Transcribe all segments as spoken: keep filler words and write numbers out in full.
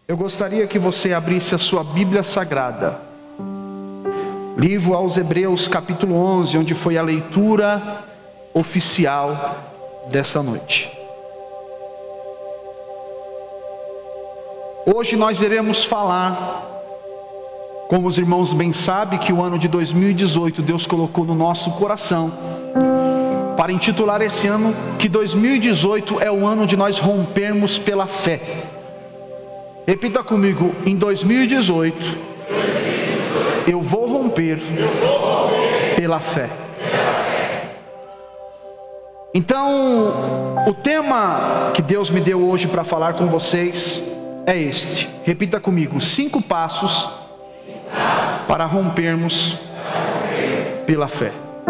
Eu gostaria que você abrisse a sua Bíblia Sagrada, livro aos Hebreus capítulo onze, onde foi a leitura oficial desta noite. Hoje nós iremos falar, como os irmãos bem sabem, que o ano de dois mil e dezoito Deus colocou no nosso coração para intitular esse ano que dois mil e dezoito é o ano de nós rompermos pela fé. Repita comigo: em dois mil e dezoito eu vou romper pela fé. Então, o tema que Deus me deu hoje para falar com vocês é este. Repita comigo: cinco passos para rompermos pela fé.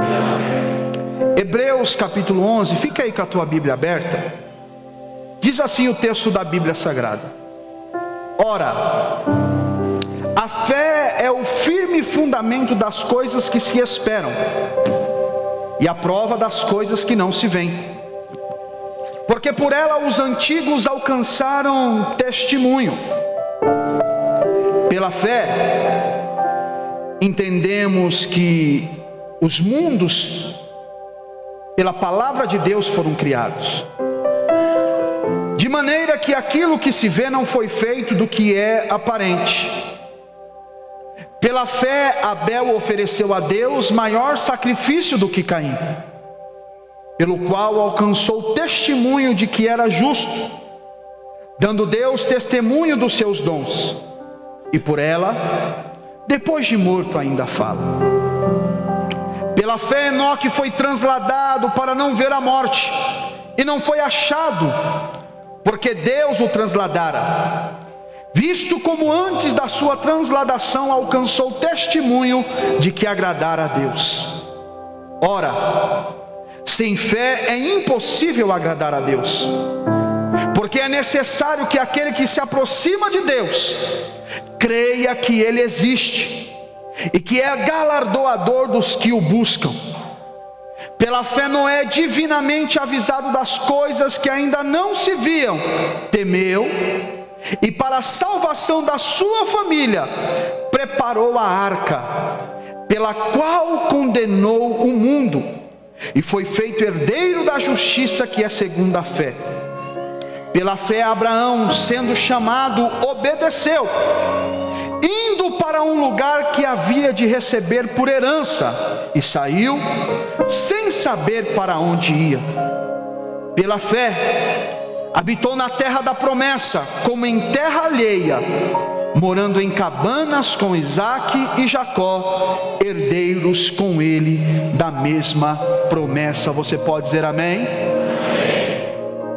Hebreus capítulo onze, fica aí com a tua Bíblia aberta. Diz assim o texto da Bíblia Sagrada: ora, a fé é o firme fundamento das coisas que se esperam e a prova das coisas que não se veem, porque por ela os antigos alcançaram testemunho. Pela fé entendemos que os mundos pela palavra de Deus foram criados, de maneira que aquilo que se vê não foi feito do que é aparente. Pela fé Abel ofereceu a Deus maior sacrifício do que Caim, pelo qual alcançou testemunho de que era justo, dando Deus testemunho dos seus dons, e por ela, depois de morto, ainda fala. Pela fé Enoque foi transladado para não ver a morte, e não foi achado, porque Deus o transladara, visto como antes da sua transladação alcançou testemunho de que agradara a Deus. Ora, sem fé é impossível agradar a Deus, porque é necessário que aquele que se aproxima de Deus creia que Ele existe e que é galardoador dos que o buscam. Pela fé Noé, divinamente avisado das coisas que ainda não se viam, temeu, e para a salvação da sua família preparou a arca, pela qual condenou o mundo, e foi feito herdeiro da justiça que é segundo a fé. Pela fé Abraão, sendo chamado, obedeceu, indo para um lugar que havia de receber por herança, e saiu sem saber para onde ia. Pela fé habitou na terra da promessa, como em terra alheia, morando em cabanas com Isaque e Jacó, herdeiros com ele da mesma promessa. Você pode dizer amém? Amém.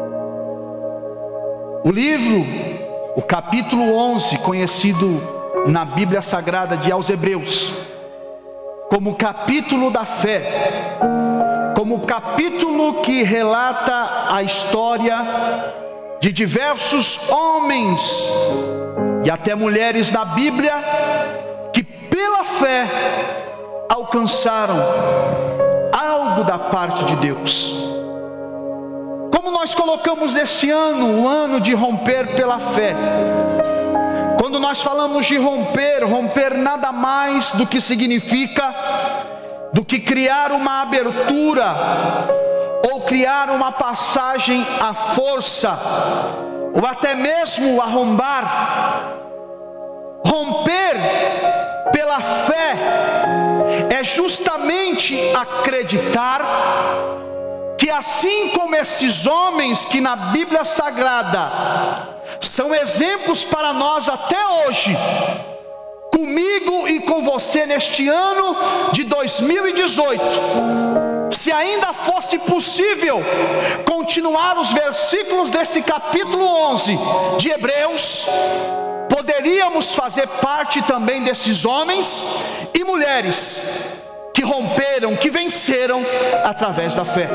O livro, o capítulo onze, conhecido na Bíblia Sagrada de aos Hebreus como capítulo da fé, como capítulo que relata a história de diversos homens e até mulheres na Bíblia que pela fé alcançaram algo da parte de Deus. Como nós colocamos esse ano, o ano de romper pela fé. Quando nós falamos de romper, romper nada mais do que significa do que criar uma abertura ou criar uma passagem à força, ou até mesmo arrombar. Romper pela fé é justamente acreditar que assim como esses homens que na Bíblia Sagrada são exemplos para nós até hoje, comigo e com você neste ano de dois mil e dezoito, se ainda fosse possível continuar os versículos desse capítulo onze de Hebreus, poderíamos fazer parte também desses homens e mulheres que romperam, que venceram através da fé.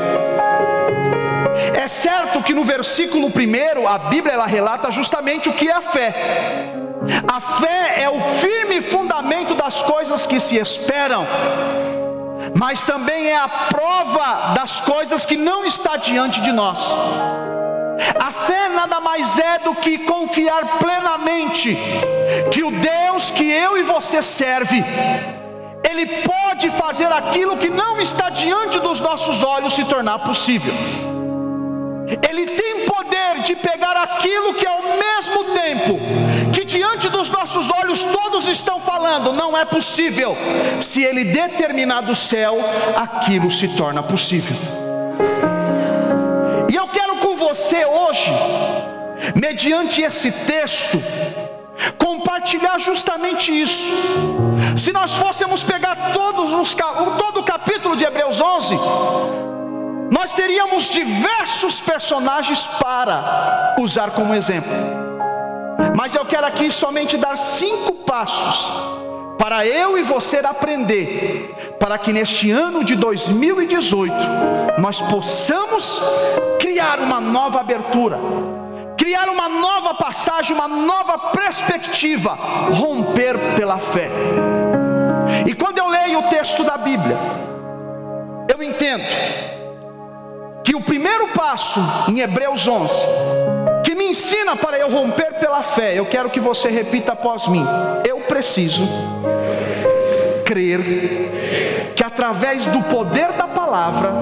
É certo que no versículo primeiro a Bíblia ela relata justamente o que é a fé. A fé é o firme fundamento das coisas que se esperam, mas também é a prova das coisas que não está diante de nós. A fé nada mais é do que confiar plenamente que o Deus que eu e você serve, Ele pode fazer aquilo que não está diante dos nossos olhos se tornar possível. Ele tem poder de pegar aquilo que ao mesmo tempo que diante dos nossos olhos todos estão falando não é possível, se Ele determinar do céu, aquilo se torna possível. E eu quero com você hoje, mediante esse texto, compartilhar justamente isso. Se nós fôssemos pegar todos os, todo o capítulo de Hebreus onze, nós teríamos diversos personagens para usar como exemplo. Mas eu quero aqui somente dar cinco passos para eu e você aprender, para que neste ano de dois mil e dezoito nós possamos criar uma nova abertura, criar uma nova passagem, uma nova perspectiva, romper pela fé. E quando eu leio o texto da Bíblia, eu entendo que o primeiro passo em Hebreus onze, que me ensina para eu romper pela fé, eu quero que você repita após mim: eu preciso crer que através do poder da palavra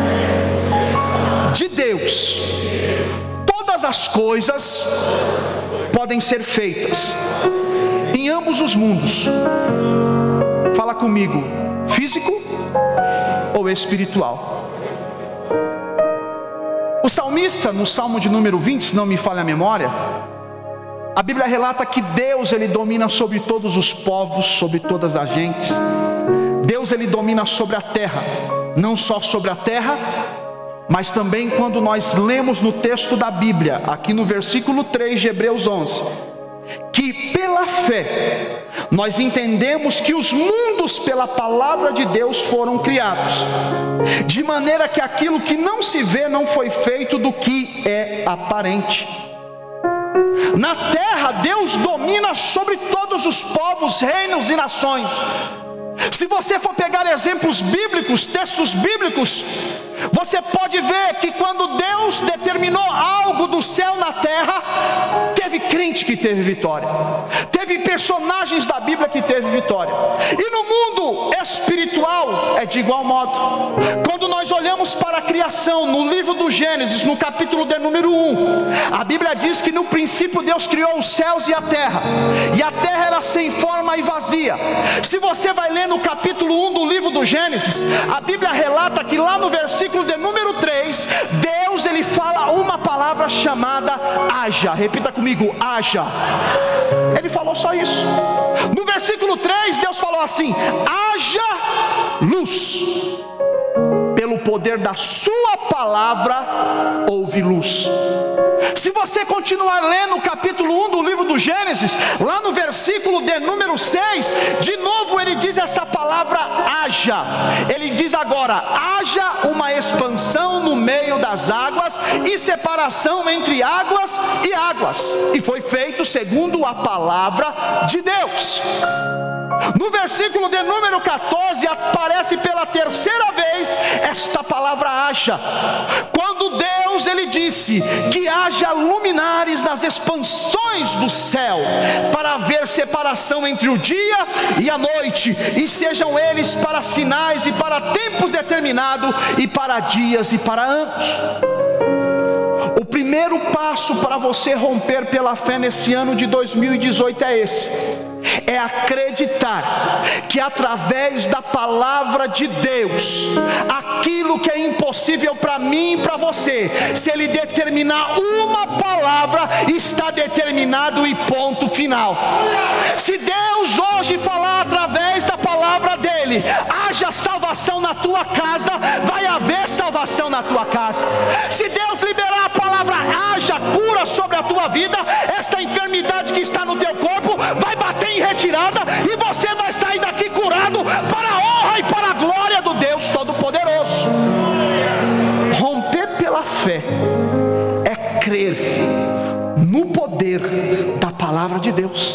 de Deus, todas as coisas podem ser feitas em ambos os mundos. Fala comigo: físico ou espiritual. O salmista, no Salmo de número vinte, se não me falha a memória, a Bíblia relata que Deus, Ele domina sobre todos os povos, sobre todas as gentes. Deus, Ele domina sobre a terra, não só sobre a terra, mas também quando nós lemos no texto da Bíblia, aqui no versículo três de Hebreus onze, que pela fé nós entendemos que os mundos pela palavra de Deus foram criados, de maneira que aquilo que não se vê não foi feito do que é aparente. Na terra Deus domina sobre todos os povos, reinos e nações. Se você for pegar exemplos bíblicos, textos bíblicos, você pode ver que quando Deus determinou algo do céu na terra, teve crente que teve vitória, teve personagens da Bíblia que teve vitória. E no mundo espiritual é de igual modo. Quando nós olhamos para a criação, no livro do Gênesis, no capítulo de número um, a Bíblia diz que no princípio Deus criou os céus e a terra, e a terra era sem forma e vazia. Se você vai ler no capítulo um do livro do Gênesis, a Bíblia relata que lá no versículo de número três, Deus, Ele fala uma palavra chamada haja. Repita comigo: haja. Ele falou só isso. No versículo três, Deus falou assim: haja luz. Pelo poder da sua palavra houve luz. Se você continuar lendo o capítulo um do livro do Gênesis, lá no versículo de número seis, de novo ele diz essa palavra haja. Ele diz agora: haja uma expansão no meio das águas e separação entre águas e águas. E foi feito segundo a palavra de Deus. No versículo de número quatorze aparece pela terceira vez esta palavra haja. Quando Deus, Ele disse que haja luminares nas expansões do céu, para haver separação entre o dia e a noite, e sejam eles para sinais e para tempos determinados, e para dias e para anos. O primeiro passo para você romper pela fé nesse ano de dois mil e dezoito é esse: é acreditar que através da palavra de Deus, aquilo que é impossível para mim e para você, se Ele determinar uma palavra, está determinado e ponto final. Se Deus hoje falar através da palavra dEle, haja salvação na tua casa, vai haver salvação na tua casa. Se Deus liberar a palavra haja cura sobre a tua vida, esta enfermidade que está no teu corpo vai bater em retirada, e você vai sair daqui curado, para a honra e para a glória do Deus Todo-Poderoso. Romper pela fé é crer no poder da palavra de Deus,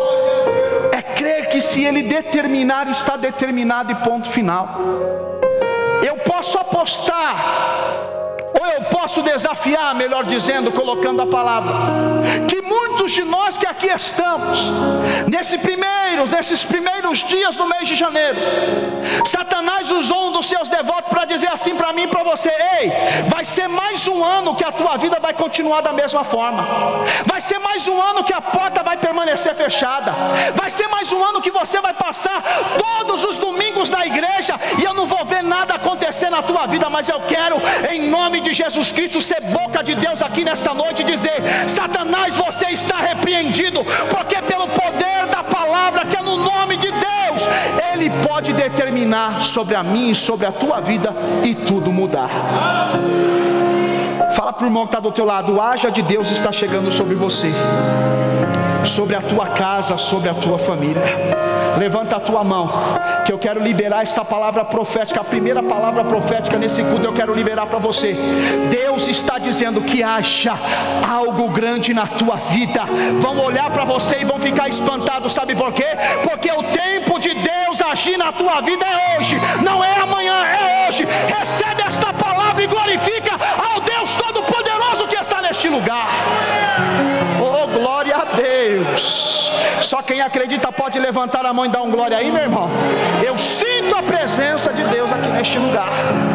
é crer que se Ele determinar, está determinado e ponto final. Eu posso apostar ou eu posso desafiar, melhor dizendo, colocando a palavra, que muitos de nós que aqui estamos, nesses primeiros, nesses primeiros dias do mês de janeiro, Satanás usou um dos seus devotos para dizer assim para mim e para você: ei, vai ser mais um ano que a tua vida vai continuar da mesma forma, vai ser mais um ano que a porta vai permanecer fechada, vai ser mais um ano que você vai passar todos os domingos na igreja e eu não vou ver nada acontecer na tua vida. Mas eu quero, em nome de Jesus Cristo, ser boca de Deus aqui nesta noite e dizer: Satanás, você está repreendido, porque pelo poder da palavra, que é no nome de Deus, Ele pode determinar sobre a minha e sobre a tua vida e tudo mudar. Fala para o irmão que está do teu lado: o haja de Deus está chegando sobre você, sobre a tua casa, sobre a tua família. Levanta a tua mão, que eu quero liberar essa palavra profética. A primeira palavra profética nesse culto eu quero liberar para você. Deus está dizendo que haja algo grande na tua vida. Vão olhar para você e vão ficar espantados. Sabe por quê? Porque o tempo de Deus agir na tua vida é hoje, não é amanhã, é hoje. Recebe esta palavra e glorifica ao Deus Todo-Poderoso que está neste lugar. Oh, glória a Deus. Só quem acredita pode levantar a mão e dar um glória aí, meu irmão. Eu sinto a presença de Deus aqui neste lugar.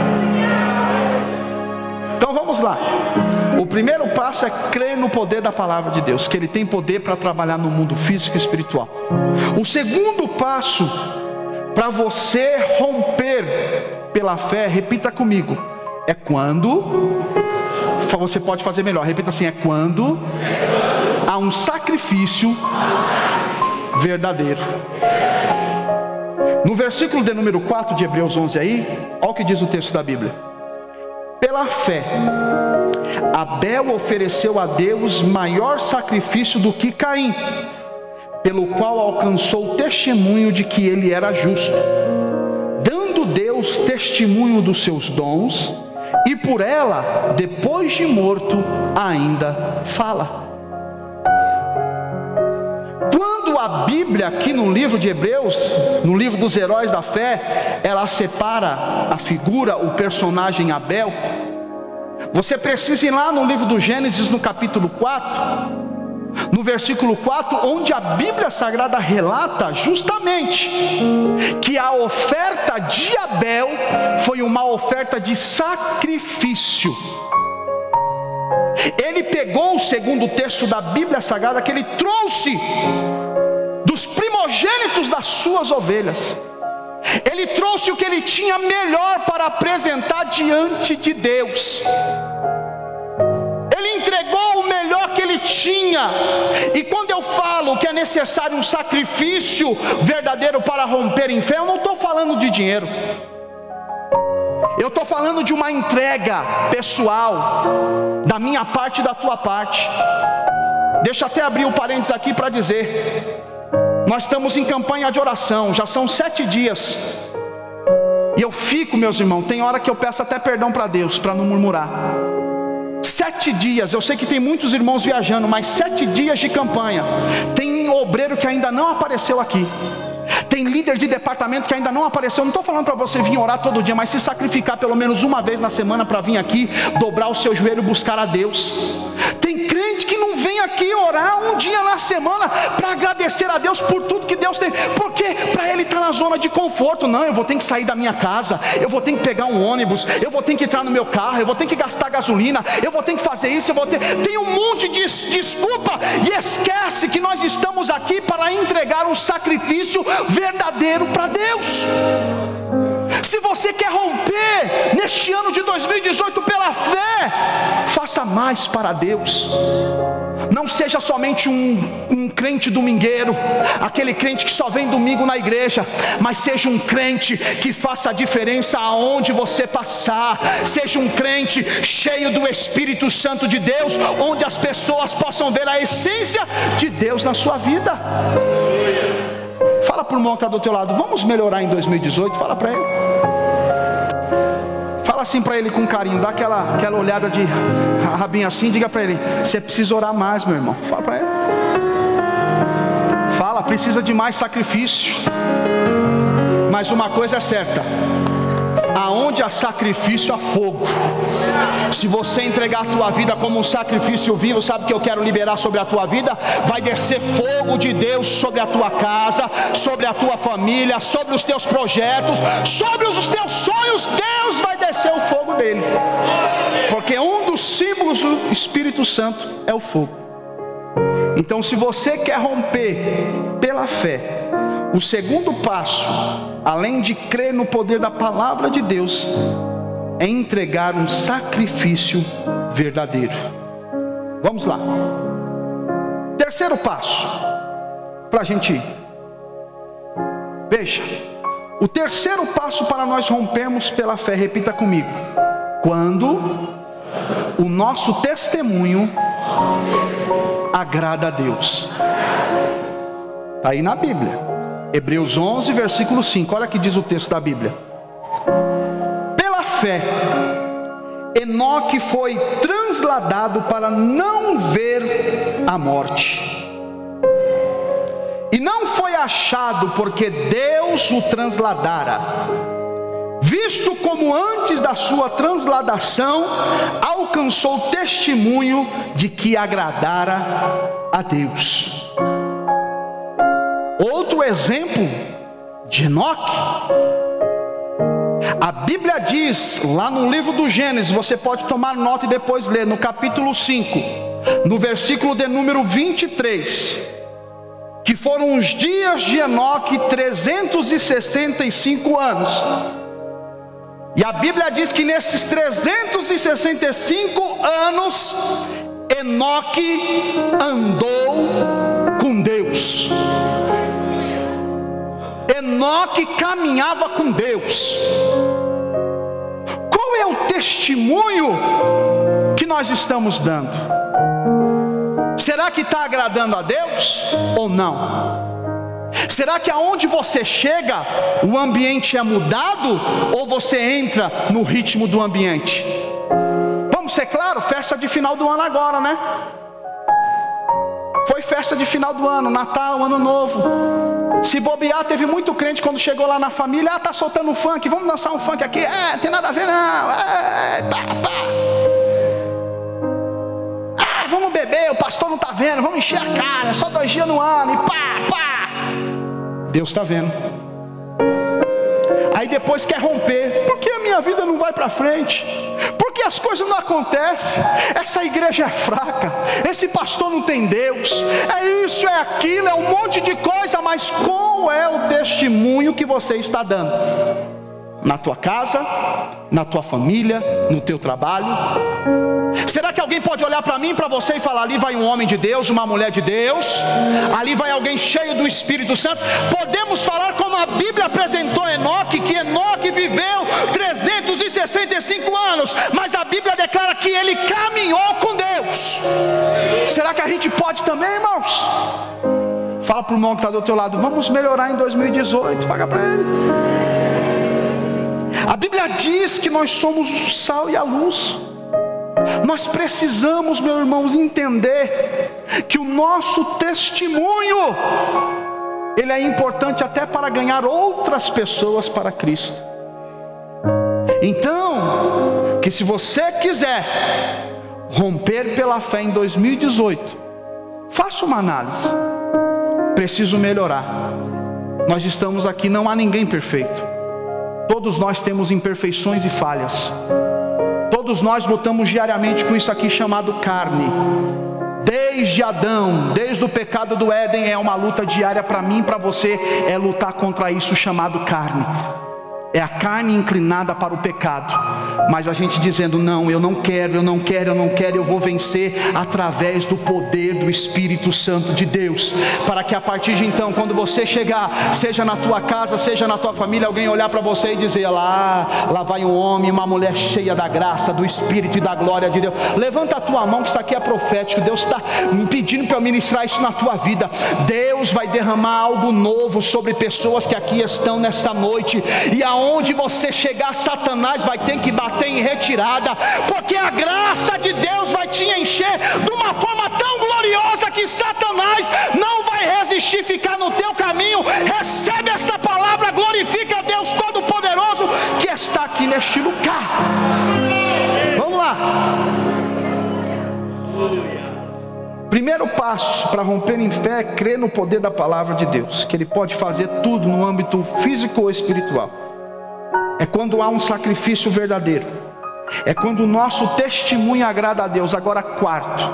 Então vamos lá. O primeiro passo é crer no poder da palavra de Deus, que Ele tem poder para trabalhar no mundo físico e espiritual. O segundo passo para você romper pela fé, repita comigo, é quando, você pode fazer melhor, repita assim: é quando há um sacrifício verdadeiro. No versículo de número quatro de Hebreus onze aí, olha o que diz o texto da Bíblia: pela fé Abel ofereceu a Deus maior sacrifício do que Caim, pelo qual alcançou o testemunho de que ele era justo, dando Deus testemunho dos seus dons, e por ela, depois de morto, ainda fala. Quando a Bíblia, aqui no livro de Hebreus, no livro dos heróis da fé, ela separa a figura, o personagem Abel, você precisa ir lá no livro do Gênesis, no capítulo quatro, no versículo quatro, onde a Bíblia Sagrada relata justamente que a oferta de Abel foi uma oferta de sacrifício. Ele pegou, segundo o texto da Bíblia Sagrada, que ele trouxe dos primogênitos das suas ovelhas, ele trouxe o que ele tinha melhor para apresentar diante de Deus. Ele entregou o melhor que ele tinha. E quando eu falo que é necessário um sacrifício verdadeiro para romper em fé, eu não estou falando de dinheiro, eu estou falando de uma entrega pessoal, da minha parte e da tua parte. Deixa eu até abrir o parênteses aqui para dizer, nós estamos em campanha de oração, já são sete dias, e eu fico, meus irmãos, tem hora que eu peço até perdão para Deus, para não murmurar. Sete dias, eu sei que tem muitos irmãos viajando, mas sete dias de campanha. Tem obreiro que ainda não apareceu aqui, tem líder de departamento que ainda não apareceu. Não estou falando para você vir orar todo dia, mas se sacrificar pelo menos uma vez na semana para vir aqui, dobrar o seu joelho e buscar a Deus. Tem crente que não vem aqui orar um dia na semana para agradecer a Deus por tudo que Deus tem, porque para ele está na zona de conforto. Não, eu vou ter que sair da minha casa, eu vou ter que pegar um ônibus, eu vou ter que entrar no meu carro, eu vou ter que gastar gasolina, eu vou ter que fazer isso, eu vou ter... tem um monte de desculpa, e esquece que nós estamos aqui para entregar um sacrifício verdadeiro para Deus. Se você quer romper neste ano de dois mil e dezoito pela fé, faça mais para Deus. Não seja somente um, um crente domingueiro, aquele crente que só vem domingo na igreja, mas seja um crente que faça a diferença aonde você passar. Seja um crente cheio do Espírito Santo de Deus, onde as pessoas possam ver a essência de Deus na sua vida. Fala para o irmão que está do teu lado: vamos melhorar em dois mil e dezoito. Fala para ele. Fala assim para ele com carinho. Dá aquela, aquela olhada de rabinho assim. Diga para ele: você precisa orar mais, meu irmão. Fala para ele. Fala, precisa de mais sacrifício. Mas uma coisa é certa: aonde ande a sacrifício a fogo. Se você entregar a tua vida como um sacrifício vivo, sabe o que eu quero liberar sobre a tua vida? Vai descer fogo de Deus sobre a tua casa, sobre a tua família, sobre os teus projetos, sobre os teus sonhos. Deus vai descer o fogo dele, porque um dos símbolos do Espírito Santo é o fogo. Então, se você quer romper pela fé, o segundo passo, além de crer no poder da palavra de Deus, é entregar um sacrifício verdadeiro. Vamos lá. Terceiro passo, para a gente ir. Veja, o terceiro passo para nós rompermos pela fé, repita comigo: quando o nosso testemunho agrada a Deus. Está aí na Bíblia, Hebreus onze, versículo cinco. Olha o que diz o texto da Bíblia: pela fé, Enoque foi transladado para não ver a morte, e não foi achado porque Deus o transladara, visto como antes da sua transladação alcançou testemunho de que agradara a Deus. Outro exemplo de Enoque, a Bíblia diz lá no livro do Gênesis, você pode tomar nota e depois ler, no capítulo cinco, no versículo de número vinte e três, que foram os dias de Enoque trezentos e sessenta e cinco anos. E a Bíblia diz que nesses trezentos e sessenta e cinco anos, Enoque andou com Deus. Enoque caminhava com Deus. Qual é o testemunho que nós estamos dando? Será que está agradando a Deus ou não? Será que aonde você chega, o ambiente é mudado, ou você entra no ritmo do ambiente? Vamos ser claro, festa de final do ano agora, né? Foi festa de final do ano, Natal, Ano Novo. Se bobear, teve muito crente quando chegou lá na família: ah, tá soltando um funk, vamos dançar um funk aqui. É, não tem nada a ver não. É, tá, tá. Ah, vamos beber, o pastor não tá vendo, vamos encher a cara, é só dois dias no ano, e pá, pá. Deus está vendo. Aí depois quer romper. Por que a minha vida não vai para frente? Por que as coisas não acontecem? Essa igreja é fraca, esse pastor não tem Deus, é isso, é aquilo, é um monte de coisa. Mas qual é o testemunho que você está dando? Na tua casa, na tua família, no teu trabalho? Será que alguém pode olhar para mim, para você e falar: ali vai um homem de Deus, uma mulher de Deus, ali vai alguém cheio do Espírito Santo? Podemos falar como a Bíblia apresentou Enoque, que Enoque viveu trezentos e sessenta e cinco anos, mas a Bíblia declara que ele caminhou com Deus. Será que a gente pode também, irmãos? Fala para o irmão que está do teu lado: vamos melhorar em dois mil e dezoito, paga para ele. A Bíblia diz que nós somos o sal e a luz. Nós precisamos, meus irmãos, entender que o nosso testemunho, ele é importante até para ganhar outras pessoas para Cristo. Então, que se você quiser romper pela fé em dois mil e dezoito, faça uma análise. Preciso melhorar. Nós estamos aqui, não há ninguém perfeito. Todos nós temos imperfeições e falhas. Todos nós lutamos diariamente com isso aqui chamado carne. Desde Adão, desde o pecado do Éden, é uma luta diária para mim e para você, é lutar contra isso chamado carne. É a carne inclinada para o pecado, mas a gente dizendo: não, eu não quero, eu não quero, eu não quero, eu vou vencer através do poder do Espírito Santo de Deus, para que a partir de então, quando você chegar, seja na tua casa, seja na tua família, alguém olhar para você e dizer: lá, lá vai um homem, uma mulher cheia da graça, do Espírito e da glória de Deus. Levanta a tua mão, que isso aqui é profético. Deus está me pedindo para eu ministrar isso na tua vida. Deus vai derramar algo novo sobre pessoas que aqui estão nesta noite, e aonde você chegar, Satanás vai ter que bater em retirada, porque a graça de Deus vai te encher de uma forma tão gloriosa que Satanás não vai resistir, ficar no teu caminho. Recebe esta palavra, glorifica a Deus Todo-Poderoso que está aqui aqui neste lugar. Vamos lá. Primeiro passo para romper em fé é crer no poder da palavra de Deus, que Ele pode fazer tudo no âmbito físico ou espiritual. É quando há um sacrifício verdadeiro, é quando o nosso testemunho agrada a Deus. Agora, quarto,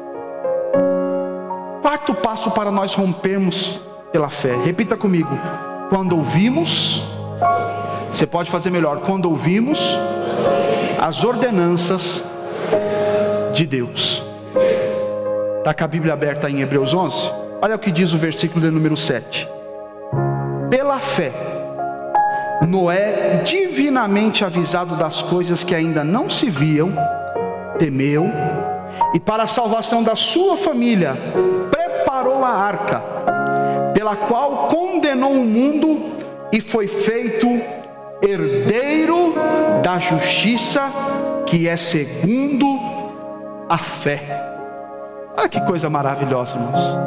quarto passo para nós rompermos pela fé, repita comigo: quando ouvimos, você pode fazer melhor, quando ouvimos as ordenanças de Deus. Está com a Bíblia aberta em Hebreus onze? Olha o que diz o versículo de número sete. Pela fé, Noé, divinamente avisado das coisas que ainda não se viam, temeu, e para a salvação da sua família, preparou a arca, pela qual condenou o mundo e foi feito herdeiro da justiça, que é segundo a fé. Olha que coisa maravilhosa, irmãos.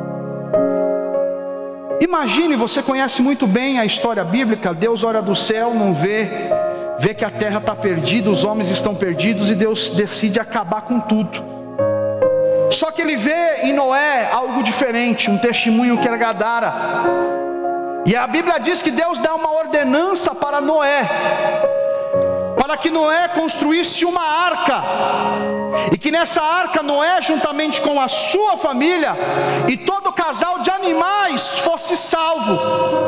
Imagine, você conhece muito bem a história bíblica. Deus olha do céu, não vê, vê que a terra está perdida, os homens estão perdidos, e Deus decide acabar com tudo. Só que Ele vê em Noé algo diferente, um testemunho que agradara. E a Bíblia diz que Deus dá uma ordenança para Noé, para que Noé construísse uma arca, e que nessa arca Noé, juntamente com a sua família e todo casal de animais, fosse salvo.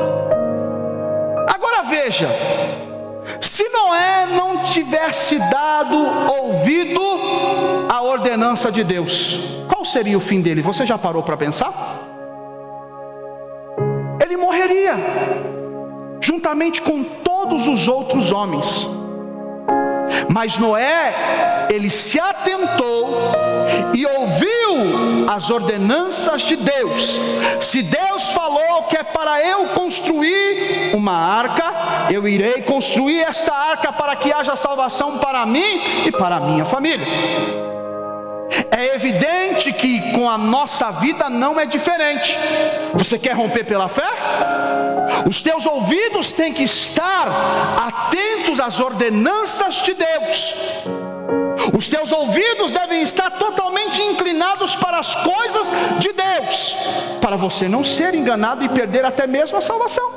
Agora veja, se Noé não tivesse dado ouvido à ordenança de Deus, qual seria o fim dele? Você já parou para pensar? Ele morreria, juntamente com todos os outros homens. Mas Noé, ele se atentou e ouviu as ordenanças de Deus. Se Deus falou que é para eu construir uma arca, eu irei construir esta arca para que haja salvação para mim e para a minha família. É evidente que com a nossa vida não é diferente. Você quer romper pela fé? Os teus ouvidos têm que estar atentos às ordenanças de Deus. Os teus ouvidos devem estar totalmente inclinados para as coisas de Deus, para você não ser enganado e perder até mesmo a salvação.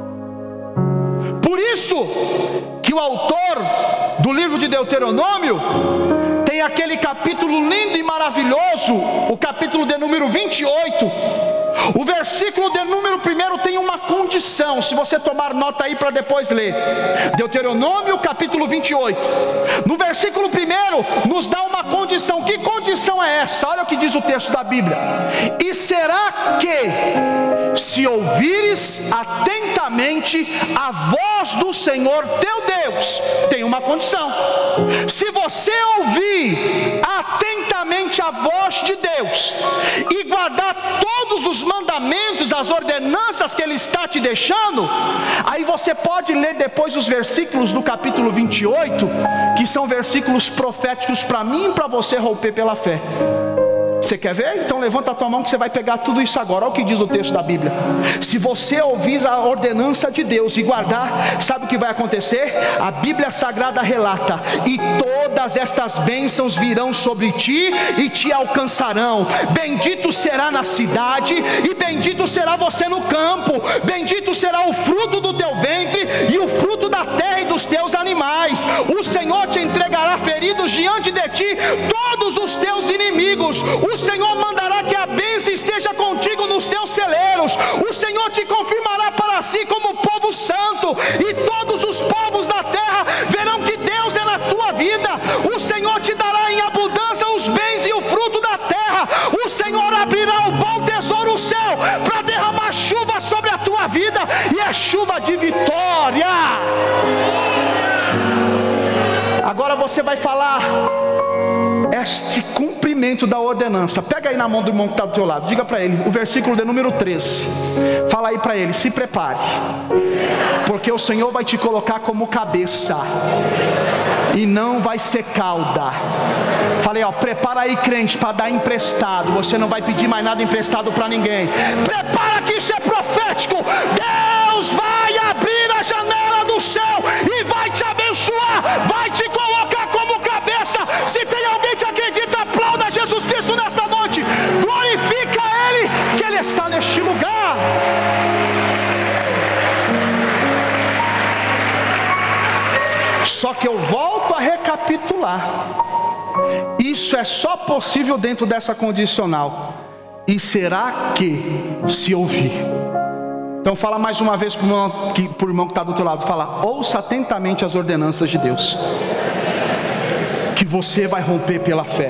Por isso que o autor do livro de Deuteronômio tem aquele capítulo lindo e maravilhoso, o capítulo de número vinte e oito. O versículo de número primeiro tem uma condição. Se você tomar nota aí para depois ler, Deuteronômio capítulo vinte e oito, no versículo primeiro nos dá uma condição. Que condição é essa? Olha o que diz o texto da Bíblia: e será que, se ouvires atentamente a voz do Senhor teu Deus, tem uma condição. Se você ouvir atentamente a voz de Deus e guardar todos os mandamentos, as ordenanças que Ele está te deixando, aí você pode ler depois os versículos do capítulo vinte e oito, que são versículos proféticos para mim e para você romper pela fé. Você quer ver? Então levanta a tua mão que você vai pegar tudo isso agora. Olha o que diz o texto da Bíblia. Se você ouvir a ordenança de Deus e guardar, sabe o que vai acontecer? A Bíblia Sagrada relata: e todas estas bênçãos virão sobre ti e te alcançarão. Bendito será na cidade e bendito será você no campo. Bendito será o fruto do teu ventre e o fruto da terra e dos teus animais. O Senhor te entregará feridos diante de ti todos os teus inimigos. O Senhor mandará que a bênção esteja contigo nos teus celeiros. O Senhor te confirmará para si como povo santo, e todos os povos da terra verão que Deus é na tua vida. O Senhor te dará em abundância os bens e o fruto da terra. O Senhor abrirá o bom tesouro, o céu, para derramar chuva sobre a tua vida, e é chuva de vitória. Agora você vai falar este cumprimento da ordenança. Pega aí na mão do irmão que está do teu lado, diga para ele o versículo de número treze. Fala aí para ele: se prepare, porque o Senhor vai te colocar como cabeça e não vai ser cauda. Falei, ó, prepara aí, crente, para dar emprestado. Você não vai pedir mais nada emprestado para ninguém. Prepara, que isso é profético. Deus vai abrir a janela do céu e vai te abençoar. vai te colocar como cabeça. Se tem alguém que acredita, aplauda Jesus Cristo nesta noite, glorifica Ele, que Ele está neste lugar. Só que eu volto a recapitular, isso é só possível dentro dessa condicional, e será que se ouvir. Então fala mais uma vez para o irmão que está do teu lado, fala: ouça atentamente as ordenanças de Deus, que você vai romper pela fé.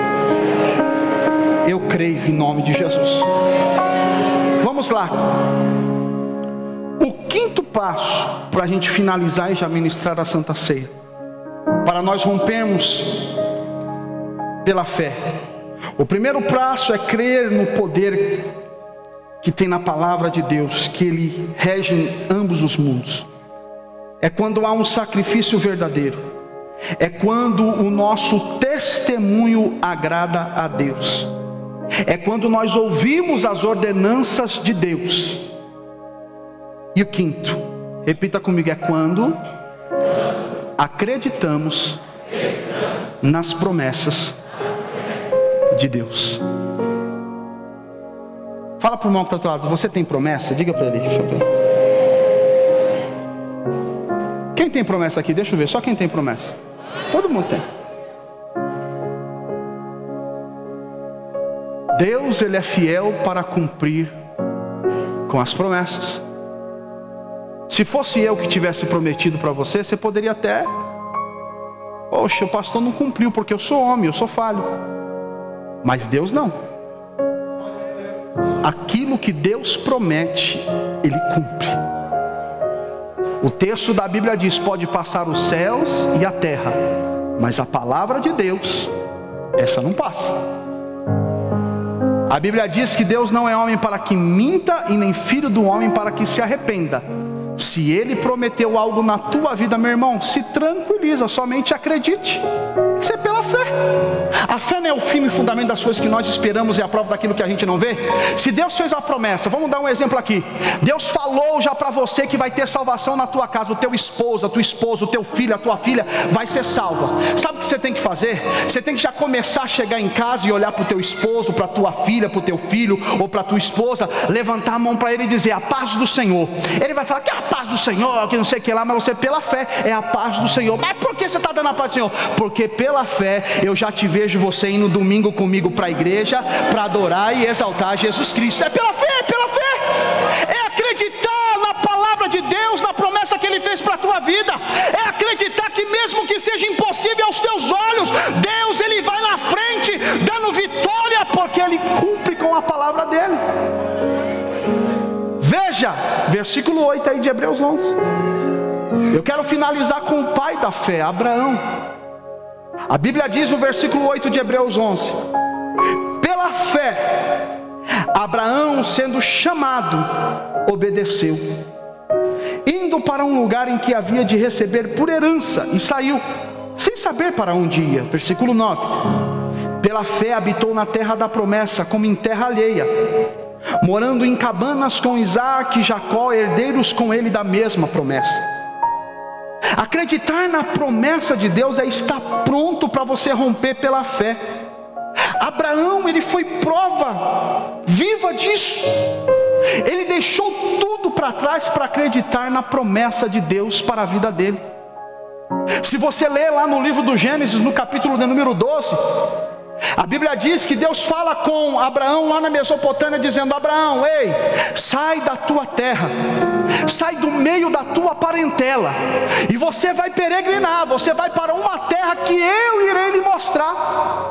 Eu creio em nome de Jesus. Vamos lá. O quinto passo para a gente finalizar e já ministrar a Santa Ceia, para nós rompermos pela fé. O primeiro passo é crer no poder que tem na palavra de Deus, que Ele rege em ambos os mundos. É quando há um sacrifício verdadeiro, é quando o nosso testemunho agrada a Deus, é quando nós ouvimos as ordenanças de Deus. E o quinto, repita comigo, é quando acreditamos nas promessas de Deus. Fala para o irmão que está do teu lado: você tem promessa? Diga para ele. Deixa eu ver. Quem tem promessa aqui? Deixa eu ver, só quem tem promessa. Todo mundo tem. Deus, Ele é fiel para cumprir com as promessas. Se fosse eu que tivesse prometido para você, você poderia até: poxa, o pastor não cumpriu porque eu sou homem, eu sou falho. Mas Deus não. Aquilo que Deus promete, Ele cumpre. O texto da Bíblia diz: pode passar os céus e a terra, mas a palavra de Deus, essa não passa. A Bíblia diz que Deus não é homem para que minta, e nem filho do homem para que se arrependa. Se Ele prometeu algo na tua vida, meu irmão, se tranquiliza, somente acredite. Isso é pela fé. A fé não é o firme fundamento das coisas que nós esperamos, é a prova daquilo que a gente não vê. Se Deus fez a promessa, vamos dar um exemplo aqui. Deus falou já para você que vai ter salvação na tua casa. O teu esposo, a tua esposa, o teu filho, a tua filha vai ser salva. Sabe o que você tem que fazer? Você tem que já começar a chegar em casa e olhar para o teu esposo, para a tua filha, para o teu filho ou para a tua esposa, levantar a mão para ele e dizer: a paz do Senhor. Ele vai falar: que é a paz do Senhor, que não sei o que lá, mas você pela fé, é a paz do Senhor. Mas por que você está dando a paz do Senhor? Porque pela fé eu já te vejo você indo domingo comigo para a igreja, para adorar e exaltar Jesus Cristo. É pela fé, é pela fé. É acreditar na palavra de Deus, na promessa que Ele fez para a tua vida. É acreditar que mesmo que seja impossível aos teus olhos, Deus, Ele vai na frente, dando vitória, porque Ele cumpre com a palavra dEle. Veja, versículo oito aí de Hebreus onze. Eu quero finalizar com o pai da fé, Abraão. A Bíblia diz no versículo oito de Hebreus onze: pela fé, Abraão, sendo chamado, obedeceu, indo para um lugar em que havia de receber por herança, e saiu, sem saber para onde ia. Versículo nove: pela fé habitou na terra da promessa, como em terra alheia, morando em cabanas com Isaque e Jacó, herdeiros com ele da mesma promessa. Acreditar na promessa de Deus é estar pronto para você romper pela fé. Abraão, ele foi prova viva disso. Ele deixou tudo para trás para acreditar na promessa de Deus para a vida dele. Se você ler lá no livro do Gênesis, no capítulo de número doze, a Bíblia diz que Deus fala com Abraão lá na Mesopotâmia, dizendo: Abraão, ei, sai da tua terra, sai do meio da tua parentela, e você vai peregrinar, você vai para uma terra que eu irei lhe mostrar.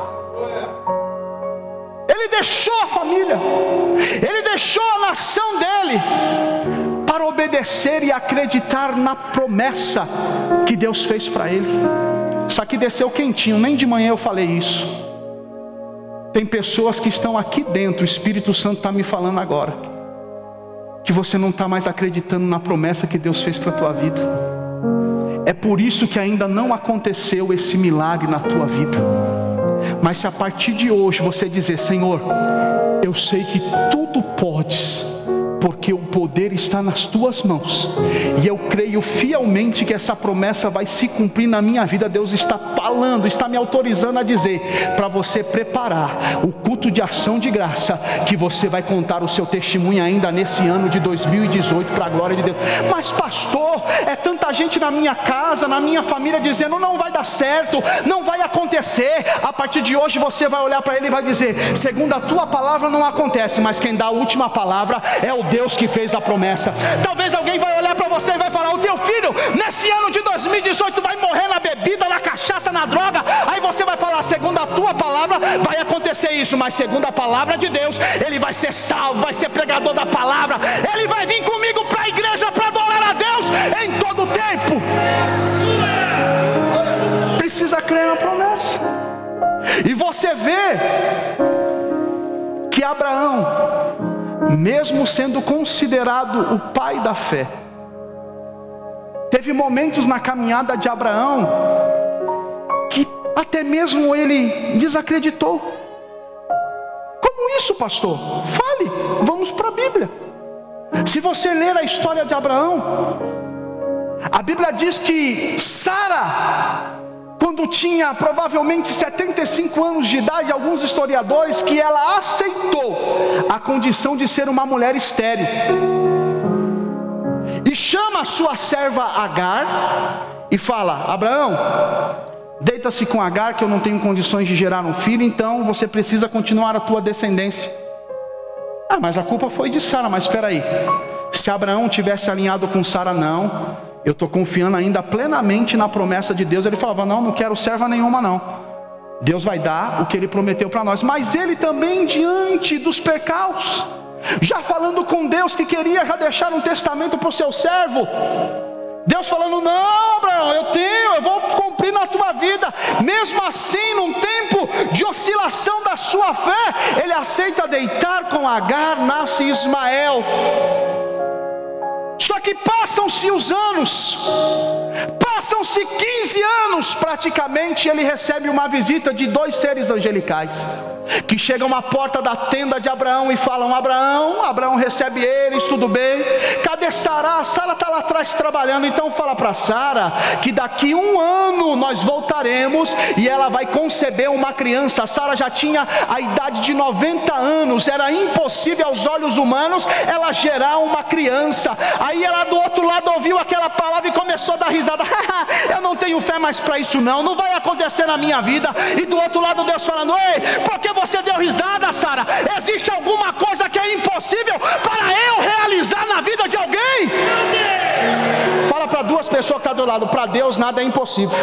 Ele deixou a família, ele deixou a nação dele, para obedecer e acreditar na promessa que Deus fez para ele. Isso aqui desceu quentinho, nem de manhã eu falei isso. Tem pessoas que estão aqui dentro, o Espírito Santo está me falando agora, que você não está mais acreditando na promessa que Deus fez para a tua vida. É por isso que ainda não aconteceu esse milagre na tua vida. Mas se a partir de hoje você dizer: Senhor, eu sei que tudo podes, porque o poder está nas tuas mãos, e eu creio fielmente que essa promessa vai se cumprir na minha vida. Deus está falando, está me autorizando a dizer para você preparar o culto de ação de graça, que você vai contar o seu testemunho ainda nesse ano de dois mil e dezoito, para a glória de Deus. Mas pastor, é tanta gente na minha casa, na minha família, dizendo não vai dar certo, não vai acontecer. A partir de hoje você vai olhar para ele e vai dizer: segundo a tua palavra não acontece, mas quem dá a última palavra é o Deus que fez a promessa. Talvez alguém vai olhar para você e vai falar: o teu filho nesse ano de dois mil e dezoito vai morrer na bebida, na cachaça, na droga. Aí você vai falar: segundo a tua palavra vai acontecer isso, mas segundo a palavra de Deus, ele vai ser salvo, vai ser pregador da palavra, ele vai vir comigo para a igreja para adorar a Deus em todo o tempo. Precisa crer na promessa. E você vê que Abraão, mesmo sendo considerado o pai da fé, teve momentos na caminhada de Abraão que até mesmo ele desacreditou. Como isso, pastor? Fale, vamos para a Bíblia. Se você ler a história de Abraão, a Bíblia diz que Sara, quando tinha provavelmente setenta e cinco anos de idade, alguns historiadores, que ela aceitou a condição de ser uma mulher estéril, e chama a sua serva Agar e fala: Abraão, deita-se com Agar, que eu não tenho condições de gerar um filho, então você precisa continuar a tua descendência. Ah, mas a culpa foi de Sara. Mas espera aí, se Abraão tivesse alinhado com Sara, não, eu estou confiando ainda plenamente na promessa de Deus. Ele falava: não, não quero serva nenhuma não, Deus vai dar o que Ele prometeu para nós. Mas ele também, diante dos percalços, já falando com Deus, que queria já deixar um testamento para o seu servo, Deus falando: não, Abraão, eu tenho, eu vou cumprir na tua vida. Mesmo assim, num tempo de oscilação da sua fé, ele aceita deitar com Agar, nasce Ismael. Só que passam-se os anos, passam-se quinze anos praticamente, ele recebe uma visita de dois seres angelicais, que chegam à porta da tenda de Abraão e falam: Abraão, Abraão recebe eles, tudo bem, cadê Sara? Sara está lá atrás trabalhando. Então fala para Sara que daqui um ano nós voltaremos e ela vai conceber uma criança. Sara já tinha a idade de noventa anos, era impossível aos olhos humanos ela gerar uma criança. Aí ela do outro lado ouviu aquela palavra e começou a dar risada: eu não tenho fé mais para isso não, não vai acontecer na minha vida. E do outro lado Deus falando: ei, por que você deu risada, Sara? Existe alguma coisa que é impossível para eu realizar na vida de alguém? Fala para duas pessoas que estão do lado: para Deus nada é impossível.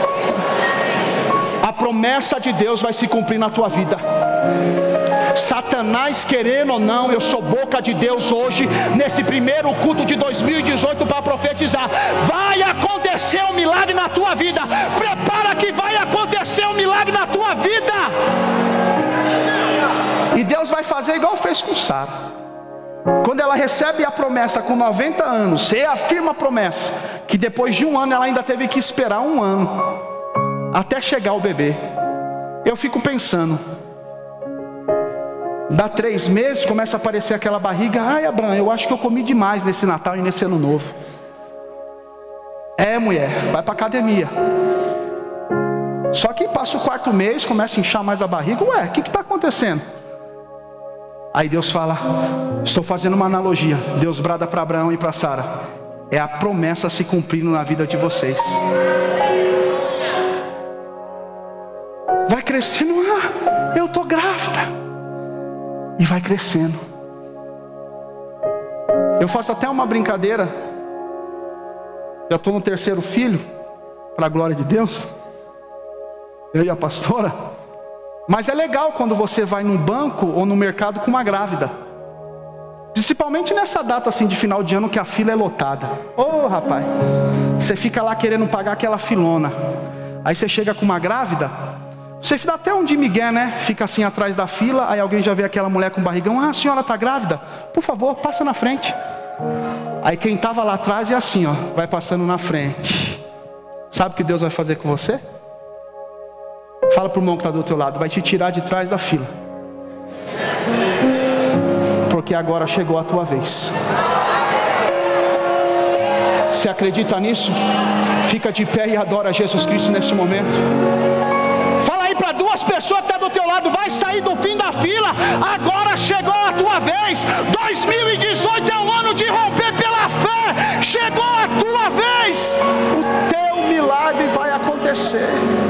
A promessa de Deus vai se cumprir na tua vida. Satanás querendo ou não, eu sou boca de Deus hoje, nesse primeiro culto de dois mil e dezoito, para profetizar: vai acontecer um milagre na tua vida. Prepara que vai acontecer um milagre na tua vida. E Deus vai fazer igual fez com Sara. Quando ela recebe a promessa com noventa anos, reafirma a promessa, que depois de um ano ela ainda teve que esperar um ano até chegar o bebê. Eu fico pensando, dá três meses, começa a aparecer aquela barriga: ai, Abraão, eu acho que eu comi demais nesse Natal e nesse Ano Novo. É, mulher, vai para academia. Só que passa o quarto mês, começa a inchar mais a barriga. Ué, o que está acontecendo? Aí Deus fala, estou fazendo uma analogia. Deus brada para Abraão e para Sara: é a promessa se cumprindo na vida de vocês. Vai crescendo: ah, eu estou grávida. E vai crescendo. Eu faço até uma brincadeira. Eu estou no terceiro filho, para a glória de Deus, eu e a pastora. Mas é legal quando você vai num banco ou no mercado com uma grávida, principalmente nessa data assim de final de ano, que a fila é lotada. Ô oh, rapaz, você fica lá querendo pagar aquela filona. Aí você chega com uma grávida, você dá até um de migué, né? Fica assim atrás da fila, aí alguém já vê aquela mulher com barrigão: ah, a senhora está grávida? Por favor, passa na frente. Aí quem estava lá atrás é assim, ó, vai passando na frente. Sabe o que Deus vai fazer com você? Fala para o irmão que está do teu lado: vai te tirar de trás da fila. Porque porque agora chegou a tua vez. Você acredita nisso? Fica de pé e adora Jesus Cristo nesse momento. Fala aí para duas pessoas que estão do teu lado: vai sair do fim da fila, agora chegou a tua vez. dois mil e dezoito é um ano de romper pela fé. Chegou a tua vez. O teu milagre vai acontecer.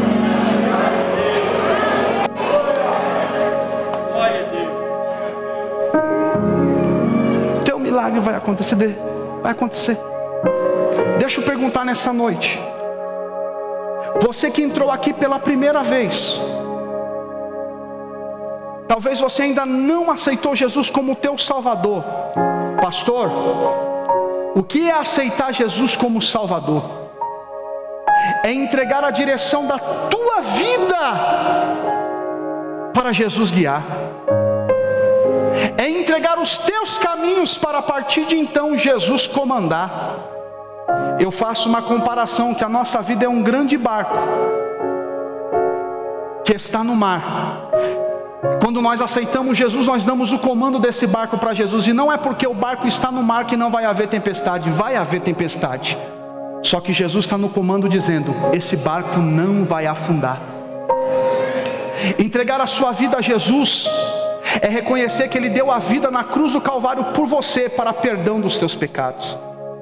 O teu milagre vai acontecer. Vai acontecer. Deixa eu perguntar nessa noite: você que entrou aqui pela primeira vez, talvez você ainda não aceitou Jesus como teu Salvador. Pastor, o que é aceitar Jesus como Salvador? É entregar a direção da tua vida para Jesus guiar. É entregar os teus caminhos para a partir de então Jesus comandar. Eu faço uma comparação que a nossa vida é um grande barco que está no mar. Quando nós aceitamos Jesus, nós damos o comando desse barco para Jesus. E não é porque o barco está no mar que não vai haver tempestade. Vai haver tempestade. Só que Jesus está no comando dizendo: esse barco não vai afundar. Entregar a sua vida a Jesus é reconhecer que Ele deu a vida na cruz do Calvário por você, para perdão dos teus pecados.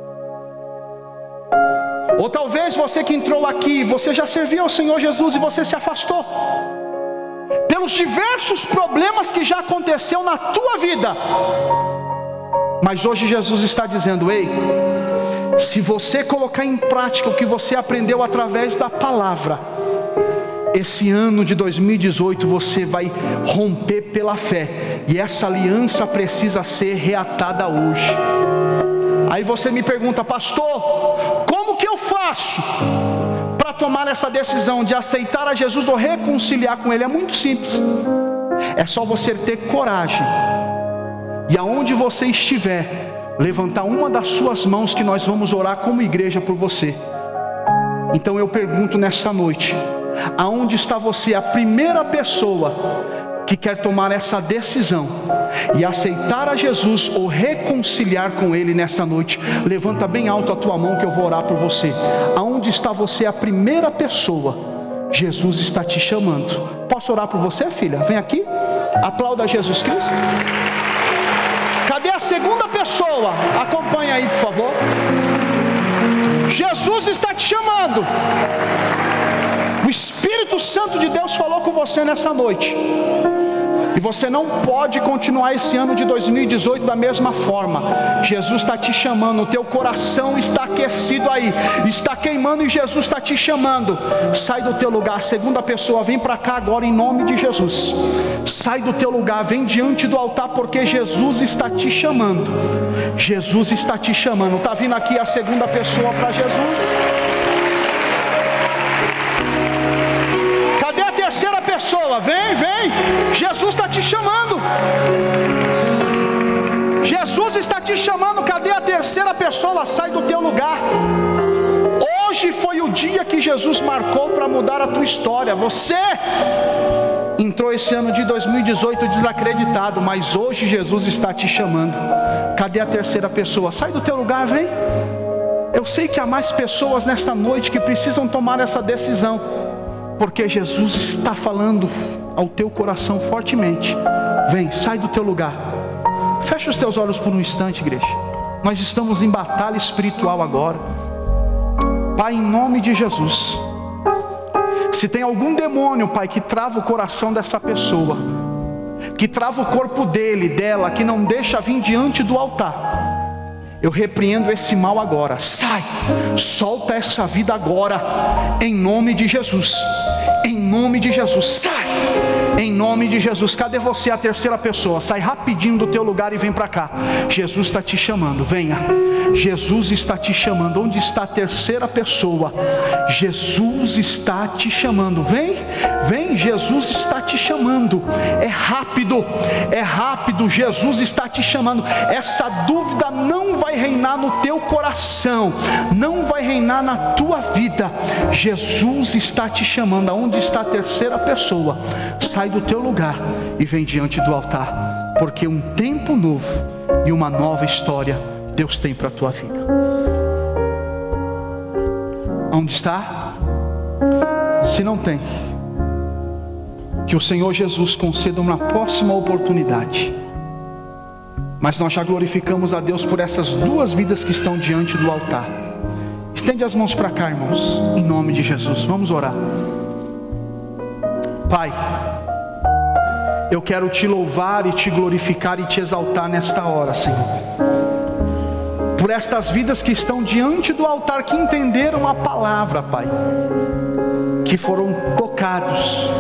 Ou talvez você que entrou aqui, você já serviu ao Senhor Jesus e você se afastou pelos diversos problemas que já aconteceu na tua vida. Mas hoje Jesus está dizendo: ei, se você colocar em prática o que você aprendeu através da palavra, esse ano de dois mil e dezoito você vai romper pela fé. E essa aliança precisa ser reatada hoje. Aí você me pergunta: pastor, como que eu faço para tomar essa decisão de aceitar a Jesus ou reconciliar com Ele? É muito simples. É só você ter coragem e aonde você estiver, levantar uma das suas mãos, que nós vamos orar como igreja por você. Então eu pergunto nessa noite: aonde está você, a primeira pessoa que quer tomar essa decisão e aceitar a Jesus ou reconciliar com Ele nessa noite? Levanta bem alto a tua mão que eu vou orar por você. Aonde está você, a primeira pessoa? Jesus está te chamando. Posso orar por você, filha? Vem aqui, aplauda Jesus Cristo. Cadê a segunda pessoa? Acompanha aí, por favor. Jesus está te chamando. O Espírito Santo de Deus falou com você nessa noite. E você não pode continuar esse ano de dois mil e dezoito da mesma forma. Jesus está te chamando. O teu coração está aquecido aí, está queimando, e Jesus está te chamando. Sai do teu lugar. Segunda pessoa, vem para cá agora em nome de Jesus. Sai do teu lugar, vem diante do altar, porque Jesus está te chamando. Jesus está te chamando. Está vindo aqui a segunda pessoa para Jesus. Terceira pessoa, vem, vem. Jesus está te chamando. Jesus está te chamando. Cadê a terceira pessoa? Sai do teu lugar. Hoje foi o dia que Jesus marcou para mudar a tua história. Você entrou esse ano de dois mil e dezoito desacreditado, mas hoje Jesus está te chamando. Cadê a terceira pessoa? Sai do teu lugar, vem. Eu sei que há mais pessoas nesta noite que precisam tomar essa decisão, porque Jesus está falando ao teu coração fortemente. Vem, sai do teu lugar. Fecha os teus olhos por um instante, igreja. Nós estamos em batalha espiritual agora. Pai, em nome de Jesus, se tem algum demônio, Pai, que trava o coração dessa pessoa, que trava o corpo dele, dela, que não deixa vir diante do altar, eu repreendo esse mal agora. Sai, solta essa vida agora, em nome de Jesus. Em nome de Jesus, sai, em nome de Jesus. Cadê você, a terceira pessoa? Sai rapidinho do teu lugar e vem para cá. Jesus está te chamando, venha. Jesus está te chamando. Onde está a terceira pessoa? Jesus está te chamando. Vem, vem, Jesus está te chamando. É rápido, é rápido. Jesus está te chamando. Essa dúvida não vai reinar no teu coração, não vai reinar na tua vida. Jesus está te chamando. Aonde está a terceira pessoa? Sai do teu lugar e vem diante do altar. porque um tempo novo e uma nova história Deus tem para a tua vida. Onde está? Se não tem, que o Senhor Jesus conceda uma próxima oportunidade. Mas nós já glorificamos a Deus por essas duas vidas que estão diante do altar. Estende as mãos para cá, irmãos, em nome de Jesus. Vamos orar. Pai, eu quero te louvar e te glorificar e te exaltar nesta hora, Senhor, por estas vidas que estão diante do altar, que entenderam a palavra, Pai, que foram tocados.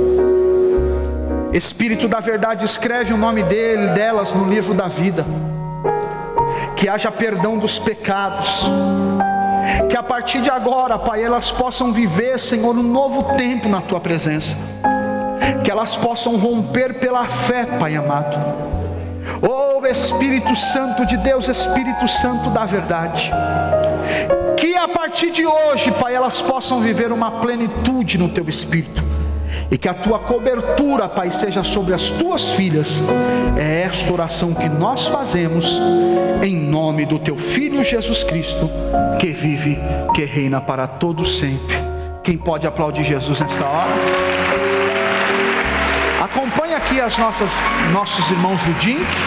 Espírito da verdade, escreve o nome dele, delas no livro da vida. Que haja perdão dos pecados. Que a partir de agora, Pai, elas possam viver, Senhor, um novo tempo na tua presença. Que elas possam romper pela fé, Pai amado. Oh Espírito Santo de Deus, Espírito Santo da verdade, que a partir de hoje, Pai, elas possam viver uma plenitude no teu Espírito. E que a tua cobertura, Pai, seja sobre as tuas filhas. É esta oração que nós fazemos em nome do teu Filho Jesus Cristo, que vive, que reina para todo sempre. Quem pode aplaudir Jesus nesta hora? Acompanhe aqui as nossas, nossos irmãos do D I N C.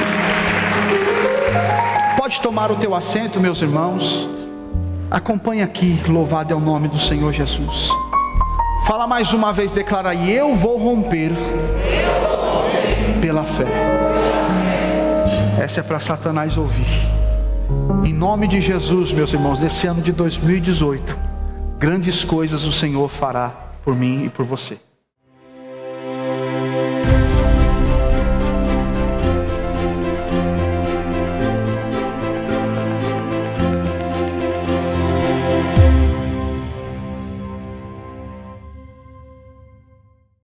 Pode tomar o teu assento, meus irmãos. Acompanhe aqui, louvado é o nome do Senhor Jesus. Fala mais uma vez, declara aí: eu vou romper pela fé. Essa é para Satanás ouvir. Em nome de Jesus, meus irmãos, nesse ano de dois mil e dezoito, grandes coisas o Senhor fará por mim e por você.